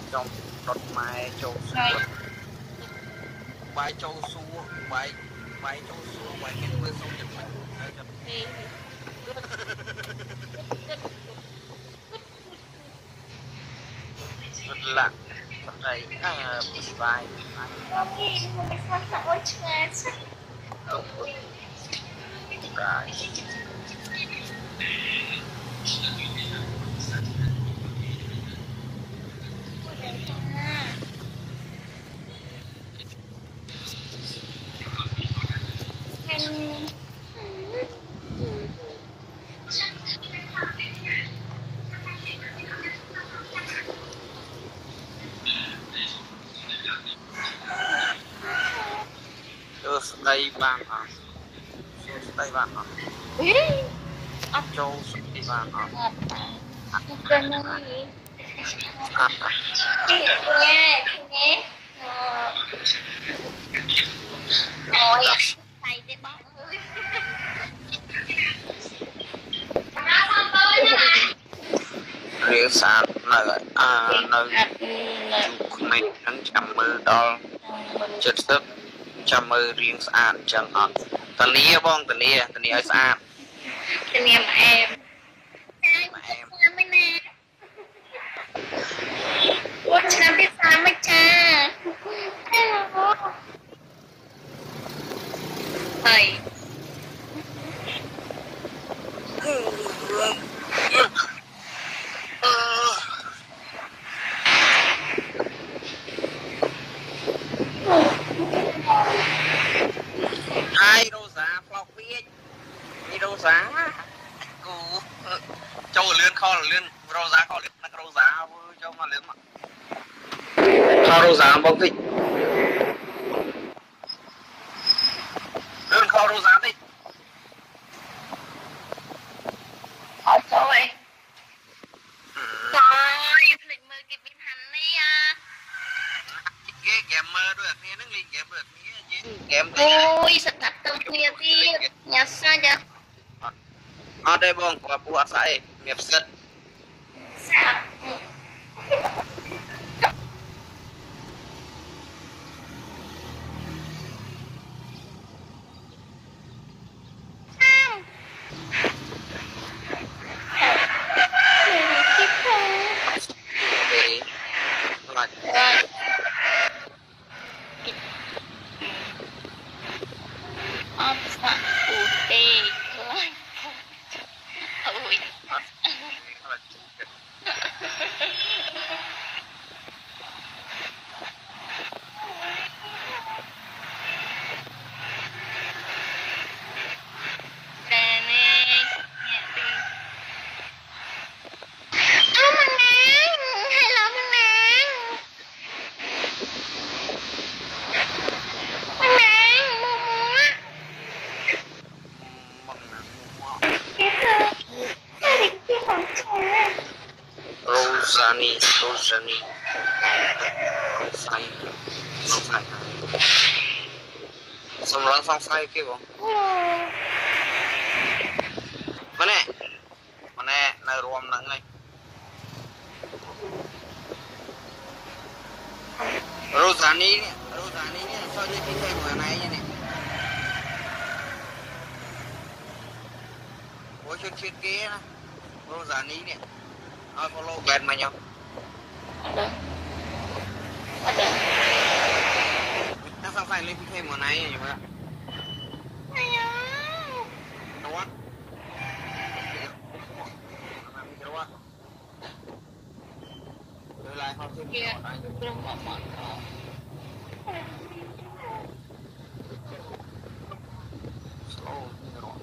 trong đột mai châu suốt bài châu suốt bài bài châu suốt bài cái mưa sông nhật mình rất lặng đây bài đây vàng hả đây vàng hả châu đây vàng hả ôi thầy cái bóng riêng sáng là mình đang chăm mơ đó chất sức chăm mơ riêng sáng chẳng hạn tần nia bong tần nia ở sáng tần nia mà em ủa chẳng biết sao mới cha thầy hai đô giá flop viết đi đô giá châu lươn kho lươn đô giá kho lươn đô giá châu mà lươn mà kho đô giá bông thích lươn kho đô giá đi ở chỗ ấy trời lịch mơ kịp biến hành đi à ghé kèm mơ được nghe nó liền kèm được kèm ôi sạch thật tâm kia đi nhà sao vậy ở đây bông quả bùa sải nghiệp sật sao Rosani xong rồi phong phai kia không mà nè này rùm nặng này Rosani nè sao như cái cây của này vậy nè ủa chuyện kia nè Rosani nè follow band mà nhau nó sao phải lên thêm mùa này vậy mà đâu á lại học thêm kia slow